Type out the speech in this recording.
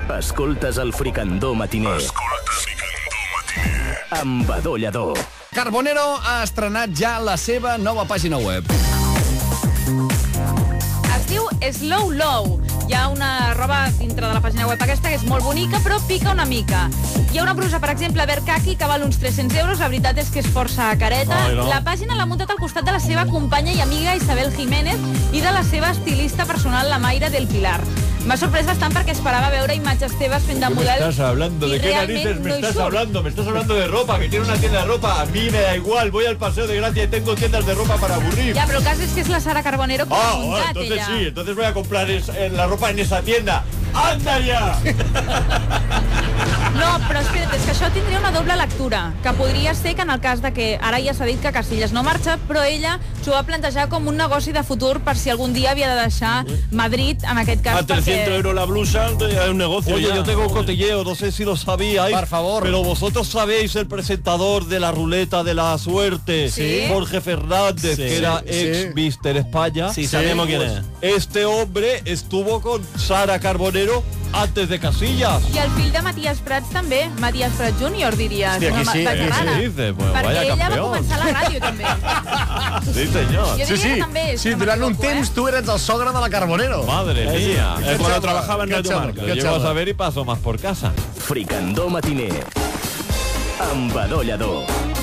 Escoltes el Fricandó Matiner. Amb Badó Lledó. Carbonero ha estrenat ja la seva nova pàgina web. Es diu Slow Low. Hi ha una roba dintre de la pàgina web aquesta que és molt bonica, però pica una mica. Hi ha una brusa, per exemple, Verkaki, que val uns 300 euros. La veritat és que és força careta. La pàgina l'ha muntat al costat de la seva companya i amiga Isabel Jiménez i de la seva estilista personal, la Mayra del Pilar. M'ha sorprès bastant perquè esperava veure imatges teves fent de model. ¿Qué me estás hablando? ¿De qué narices me estás hablando? Me estás hablando de ropa, que tiene una tienda de ropa. A mí me da igual, voy al Paseo de Gracia y tengo tiendas de ropa para aburrir. Ja, però el cas és que és la Sara Carbonero que l'ha muntat, entonces ella. sí, entonces voy a comprar la ropa en esa tienda. ¡Anda ya! No, però espera't, és que això tindria una doble lectura, que podria ser que en el cas de que ara ja s'ha dit que Casillas no marxa, però ella s'ho va plantejar com un negoci de futur per si algun dia havia de deixar Madrid, en aquest cas, A 300 euros la blusa, es un negocio. Oye, ya. yo tengo un cotilleo, no sé si lo sabíais. Por favor. Pero vosotros sabéis el presentador de la ruleta de la suerte, Sí. Jorge Fernández, Sí. que era Sí. ex Mister España. Sí, sabemos quién es. Este hombre estuvo con Sara Carbonero antes de Casillas. I el fill de Matías Prats també, Matías Prats Júnior, diries. Hòstia, aquí sí, de aquí Carrana. sí. Dice, pues perquè vaya ella campeón. va començar a la ràdio, també. Sí, señor. Jo diria que també és. Sí, no durant un m'equivoco, temps tu eres el sogre de la Carbonero. Madre mía. Cuando trabajaba en Radio Marca. Lo llego a saber y paso más por casa. Fricandó Matiner. Amb Badó Lledó.